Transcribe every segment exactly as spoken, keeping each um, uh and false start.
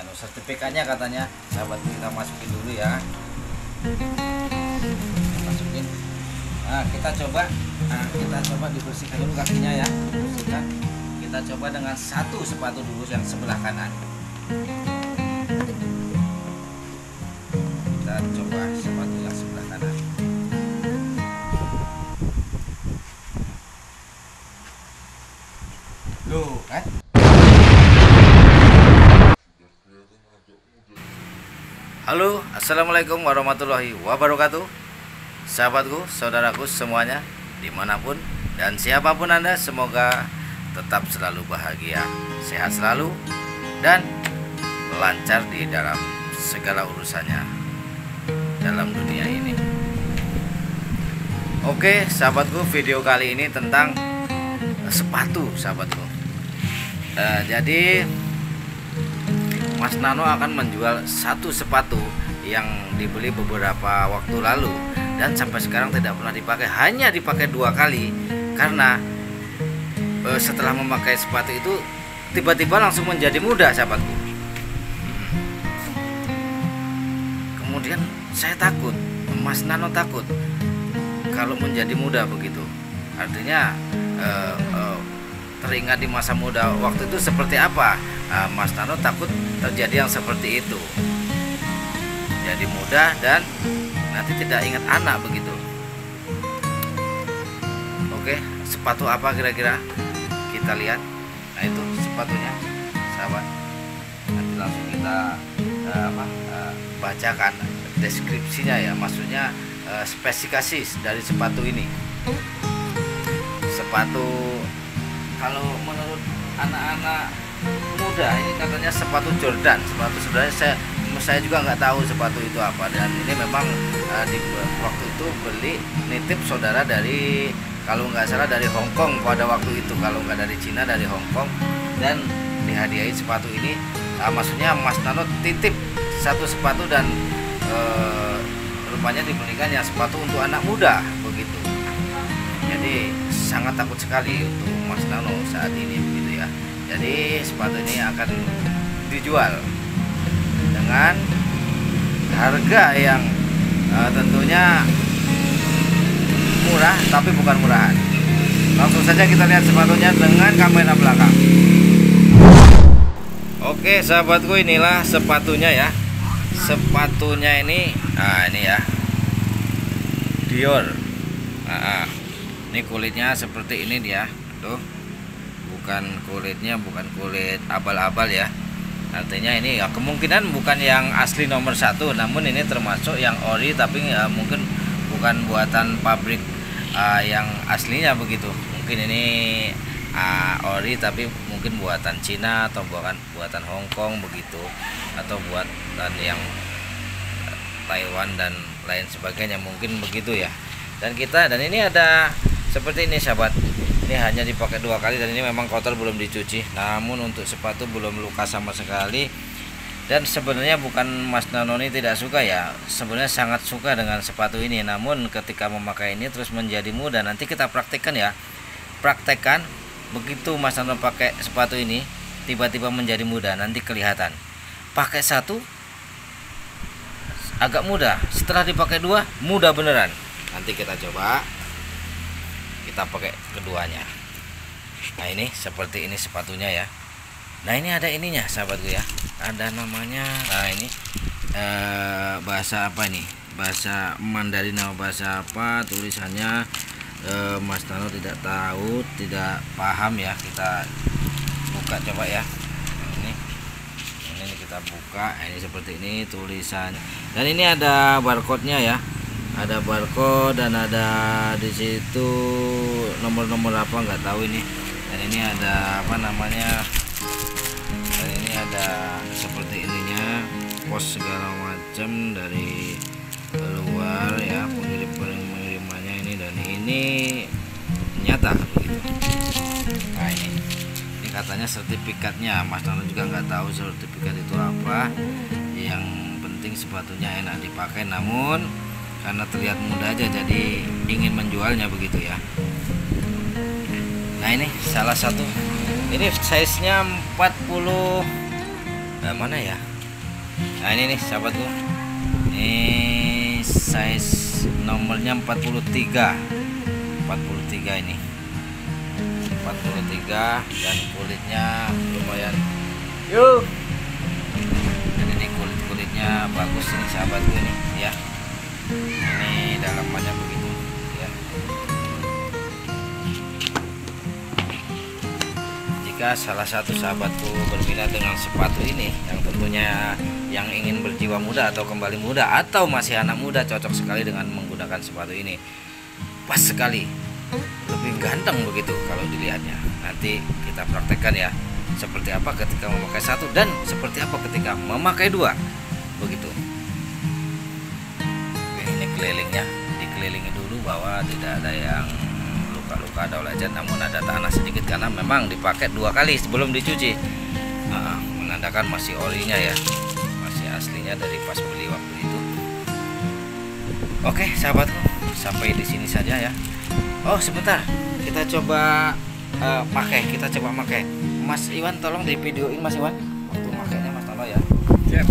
Nano. Sertifikatnya katanya sahabat, kita masukin dulu ya, masukin. Nah, kita coba, nah, kita coba dibersihkan dulu kakinya ya, dibersihkan. Kita coba dengan satu sepatu dulu yang sebelah kanan. Kita coba sepatu yang sebelah kanan. Loh, kan? Halo, assalamualaikum warahmatullahi wabarakatuh. Sahabatku, saudaraku semuanya, dimanapun dan siapapun Anda, semoga tetap selalu bahagia, sehat selalu, dan lancar di dalam segala urusannya dalam dunia ini. Oke sahabatku, video kali ini tentang sepatu sahabatku. uh, Jadi Mas Nano akan menjual satu sepatu yang dibeli beberapa waktu lalu dan sampai sekarang tidak pernah dipakai, hanya dipakai dua kali. Karena e, setelah memakai sepatu itu tiba-tiba langsung menjadi muda sahabatku. Kemudian saya takut, Mas Nano takut kalau menjadi muda begitu. Artinya e, e, teringat di masa muda waktu itu seperti apa. Nah, Mas Nano takut terjadi yang seperti itu, jadi muda dan nanti tidak ingat anak begitu. Oke, sepatu apa kira-kira? Kita lihat. Nah itu sepatunya sahabat. Nanti langsung kita uh, apa, uh, bacakan deskripsinya ya, maksudnya uh, spesifikasi dari sepatu ini. Sepatu kalau menurut anak-anak muda ini katanya sepatu Jordan. Sepatu sebenarnya saya saya juga nggak tahu sepatu itu apa, dan ini memang uh, di waktu itu beli nitip saudara dari, kalau nggak salah dari Hong Kong pada waktu itu, kalau nggak dari Cina, dari Hong Kong, dan dihadiahi sepatu ini. Uh, maksudnya Mas Nano titip satu sepatu dan uh, rupanya dibelikan yang sepatu untuk anak muda begitu. Jadi sangat takut sekali untuk Mas Nano saat ini begitu ya. Jadi sepatu ini akan dijual dengan harga yang uh, tentunya murah, tapi bukan murahan. Langsung saja kita lihat sepatunya dengan kamera belakang. Oke sahabatku, inilah sepatunya ya. Sepatunya ini, nah ini ya, Dior. Nah, ini kulitnya seperti ini dia, tuh. Bukan kulitnya, bukan kulit abal-abal ya. Artinya ini ya kemungkinan bukan yang asli nomor satu, namun ini termasuk yang ori, tapi ya mungkin bukan buatan pabrik uh, yang aslinya begitu. Mungkin ini uh, ori tapi mungkin buatan Cina atau buatan buatan Hong Kong begitu, atau buatan yang Taiwan dan lain sebagainya, mungkin begitu ya. Dan kita dan ini ada seperti ini sahabat. Ini hanya dipakai dua kali dan ini memang kotor, belum dicuci. Namun untuk sepatu belum luka sama sekali. Dan sebenarnya bukan Mas Nano ini tidak suka ya, sebenarnya sangat suka dengan sepatu ini. Namun ketika memakai ini terus menjadi muda. Nanti kita praktekkan ya, praktekkan begitu Mas Nano pakai sepatu ini tiba-tiba menjadi muda, nanti kelihatan. Pakai satu agak muda, setelah dipakai dua muda beneran. Nanti kita coba, kita pakai keduanya. Nah ini seperti ini sepatunya ya. Nah ini ada ininya sahabatku ya, ada namanya. Nah ini eh, bahasa apa ini, bahasa Mandarin atau bahasa apa tulisannya, eh, Mas Nano tidak tahu, tidak paham ya. Kita buka coba ya. Ini ini kita buka. Ini seperti ini tulisan, dan ini ada barcode-nya ya. Ada barcode dan ada di situ nomor-nomor apa nggak tahu ini. Dan ini ada apa namanya, dan ini ada seperti ininya, pos segala macam dari luar ya, pengirim pengirimannya ini, dan ini nyata begitu. Nah ini ini katanya sertifikatnya, Mas Nano juga nggak tahu sertifikat itu apa. Yang penting sepatunya enak dipakai, namun karena terlihat muda aja jadi ingin menjualnya begitu ya. Nah ini salah satu, ini size nya empat puluh, eh, mana ya, Nah ini nih sahabatku, ini size nomornya empat puluh tiga empat puluh tiga ini empat puluh tiga dan kulitnya lumayan. Yuk, dan ini kulit-kulitnya bagus ini sahabatku ini ya. Ini dalamannya begitu ya. Jika salah satu sahabatku berminat dengan sepatu ini, yang tentunya yang ingin berjiwa muda atau kembali muda atau masih anak muda, cocok sekali dengan menggunakan sepatu ini. Pas sekali, lebih ganteng begitu kalau dilihatnya. Nanti kita praktekkan ya, seperti apa ketika memakai satu dan seperti apa ketika memakai dua begitu. Oke, ini kelilingnya, dikelilingi dulu bahwa tidak ada yang luka-luka atau lecet, namun ada tanah sedikit karena memang dipakai dua kali sebelum dicuci. Nah, menandakan masih orinya ya, masih aslinya dari pas beli waktu itu. Oke sahabatku, sampai di sini saja ya. Oh sebentar, kita coba uh, pakai, kita coba pakai. Mas Iwan tolong di videoin Mas Iwan waktu makainya Mas tolong ya. Siap.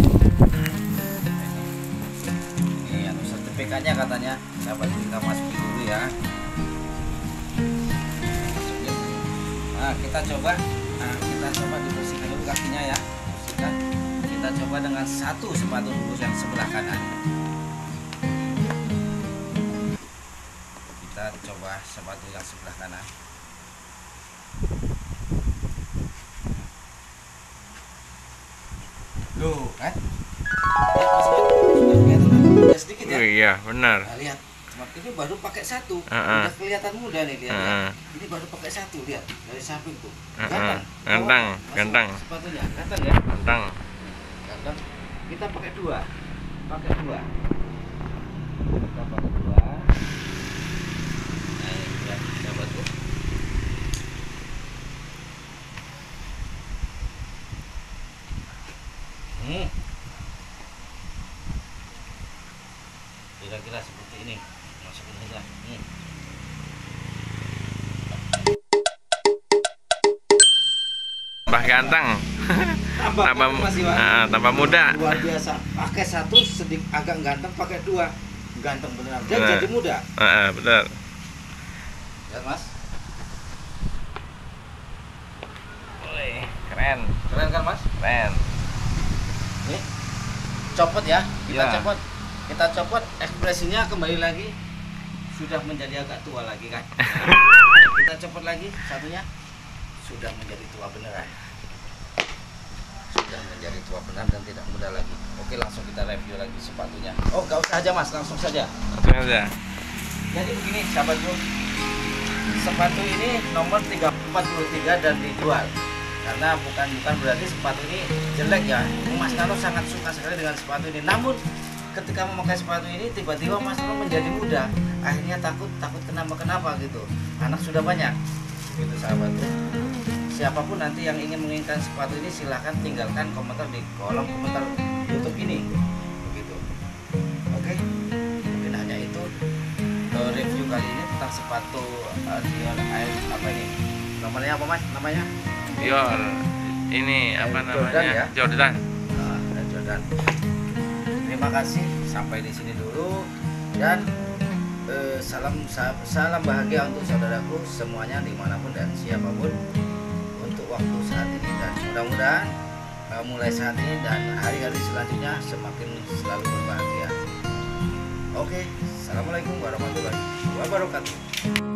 Ini anu sertifikatnya katanya, sahabat kita masukin dulu ya. Nah, kita coba, nah, kita coba dibersihkan dulu kakinya ya. Bersihkan. Kita coba dengan satu sepatu dulu yang sebelah kanan. Kita coba sepatu yang sebelah kanan. Loh, kan? Ya, masih sudah kelihatan agak sedikit ya. Oh, iya, benar. Nah, lihat, ini baru pakai satu, uh -uh. udah kelihatan muda nih lihat. Uh -uh. Ya. Ini baru pakai satu, lihat dari samping tuh. Uh -uh. Ganteng, Ganteng, Masuk ganteng. sepatunya, ganteng ya. Ganteng. Ganteng. Kita pakai dua, pakai dua. Kita pakai dua. Nah, ini ya, sahabat tuh. Hmm. Kira-kira seperti ini, masukin aja. Hmm. Tambah ganteng. Tambah, tambah, masih, uh, tambah muda. Luar biasa. Pakai satu sedikit agak ganteng, pakai dua ganteng beneran. Dan Bener. jadi muda. Uh, uh, betul. Lihat Mas. Wih, keren. Keren kan Mas? Keren. Nih, copot ya. Kita Ya. copot. Kita copot, ekspresinya kembali lagi sudah menjadi agak tua lagi kan. Kita copot lagi satunya, sudah menjadi tua beneran. Sudah menjadi tua beneran dan tidak muda lagi. Oke, langsung kita review lagi sepatunya. Oh, nggak usah aja Mas, langsung saja. Langsung aja. Jadi begini sahabatku, sepatu ini nomor tiga empat puluh tiga dan dijual. Karena bukan bukan berarti sepatu ini jelek ya. Mas Nano sangat suka sekali dengan sepatu ini. Namun ketika memakai sepatu ini tiba-tiba Mas Nano menjadi muda. Akhirnya takut takut kenapa kenapa gitu. Anak sudah banyak. Gitu sahabatku. Siapapun nanti yang ingin menginginkan sepatu ini silahkan tinggalkan komentar di kolom komentar YouTube ini. Begitu. Oke. Mungkin hanya itu uh, review kali ini tentang sepatu uh, Dior Air apa ini? Namanya apa Mas? Namanya? Dior. Ini apa Jordan, namanya? ya? Jordan. Nah, dan Jordan. Terima kasih sampai di sini dulu dan eh, salam salam bahagia untuk saudaraku semuanya dimanapun dan siapapun untuk waktu saat ini, dan mudah-mudahan eh, mulai saat ini dan hari-hari selanjutnya semakin selalu berbahagia. Oke, assalamualaikum warahmatullahi wabarakatuh.